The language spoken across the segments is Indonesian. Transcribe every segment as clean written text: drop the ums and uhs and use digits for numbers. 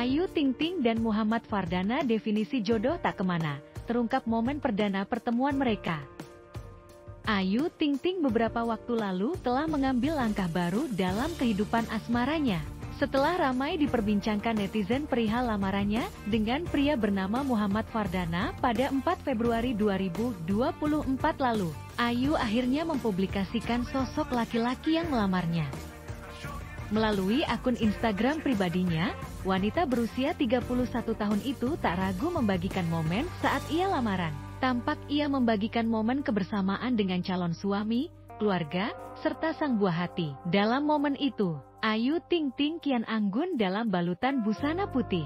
Ayu Ting Ting dan Muhammad Fardana definisi jodoh tak kemana, terungkap momen perdana pertemuan mereka. Ayu Ting Ting beberapa waktu lalu telah mengambil langkah baru dalam kehidupan asmaranya. Setelah ramai diperbincangkan netizen perihal lamarannya dengan pria bernama Muhammad Fardana pada 4 Februari 2024 lalu, Ayu akhirnya mempublikasikan sosok laki-laki yang melamarnya. Melalui akun Instagram pribadinya, wanita berusia 31 tahun itu tak ragu membagikan momen saat ia lamaran. Tampak ia membagikan momen kebersamaan dengan calon suami, keluarga, serta sang buah hati. Dalam momen itu, Ayu Ting Ting kian anggun dalam balutan busana putih.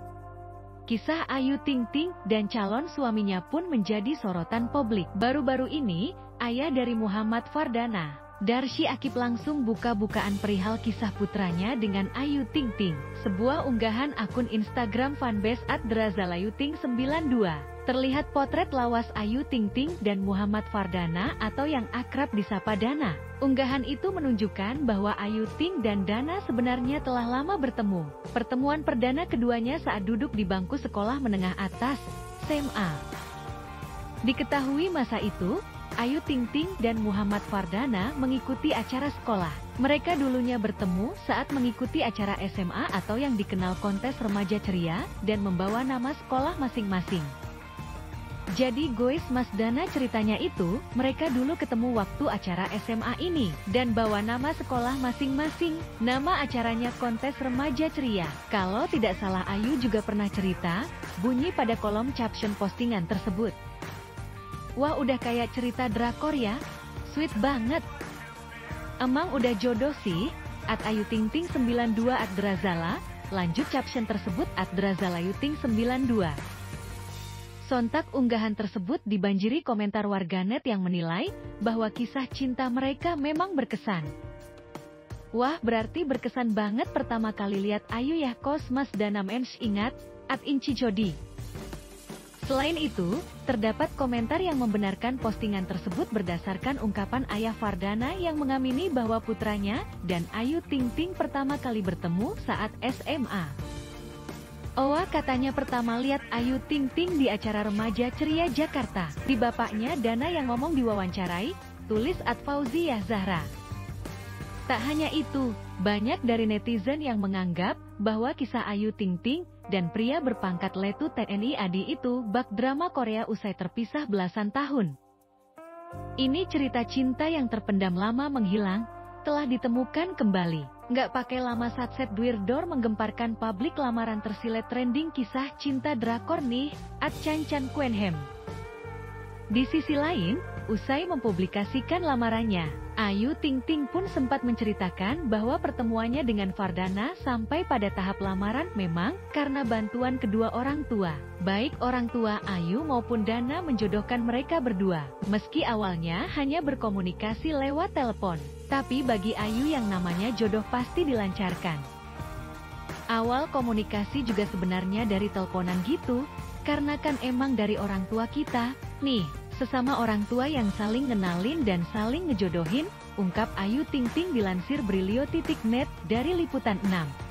Kisah Ayu Ting Ting dan calon suaminya pun menjadi sorotan publik. Baru-baru ini, ayah dari Muhammad Fardana, Darsy Akib langsung buka-bukaan perihal kisah putranya dengan Ayu Ting Ting. Sebuah unggahan akun Instagram fanbase @drazalayuting92. Terlihat potret lawas Ayu Ting Ting dan Muhammad Fardana atau yang akrab disapa Dana. Unggahan itu menunjukkan bahwa Ayu Ting dan Dana sebenarnya telah lama bertemu. Pertemuan perdana keduanya saat duduk di bangku sekolah menengah atas, SMA. Diketahui masa itu, Ayu Ting Ting dan Muhammad Fardana mengikuti acara sekolah. Mereka dulunya bertemu saat mengikuti acara SMA atau yang dikenal kontes remaja ceria dan membawa nama sekolah masing-masing. Jadi guys, Mas Dana ceritanya itu, mereka dulu ketemu waktu acara SMA ini, dan bawa nama sekolah masing-masing. Nama acaranya kontes remaja ceria. Kalau tidak salah Ayu juga pernah cerita, bunyi pada kolom caption postingan tersebut. Wah, udah kayak cerita drakor ya, sweet banget. Emang udah jodoh sih, @ayutingting92 @drazala, lanjut caption tersebut @drazalayuting92. Sontak unggahan tersebut dibanjiri komentar warganet yang menilai bahwa kisah cinta mereka memang berkesan. Wah, berarti berkesan banget pertama kali lihat Ayu ya kos Mas Dana mens ingat, @incicodi. Selain itu, terdapat komentar yang membenarkan postingan tersebut berdasarkan ungkapan ayah Fardana yang mengamini bahwa putranya dan Ayu Ting Ting pertama kali bertemu saat SMA. Owa katanya pertama lihat Ayu Ting Ting di acara remaja ceria Jakarta. Di bapaknya Dana yang ngomong diwawancarai, tulis @Fauziyah Zahra. Tak hanya itu, banyak dari netizen yang menganggap bahwa kisah Ayu Ting Ting dan pria berpangkat Letut TNI AD itu bak drama Korea usai terpisah belasan tahun. Ini cerita cinta yang terpendam lama menghilang, telah ditemukan kembali. Nggak pakai lama Satset Dwirdor menggemparkan publik lamaran tersilet trending kisah cinta drakor nih, @Cancan Quenhem. Di sisi lain, usai mempublikasikan lamarannya, Ayu Ting Ting pun sempat menceritakan bahwa pertemuannya dengan Fardana sampai pada tahap lamaran memang karena bantuan kedua orang tua. Baik orang tua Ayu maupun Dana menjodohkan mereka berdua. Meski awalnya hanya berkomunikasi lewat telepon, tapi bagi Ayu yang namanya jodoh pasti dilancarkan. Awal komunikasi juga sebenarnya dari teleponan gitu, karena kan emang dari orang tua kita, nih, sesama orang tua yang saling ngenalin dan saling ngejodohin, ungkap Ayu Ting Ting dilansir Brilio.net dari Liputan 6.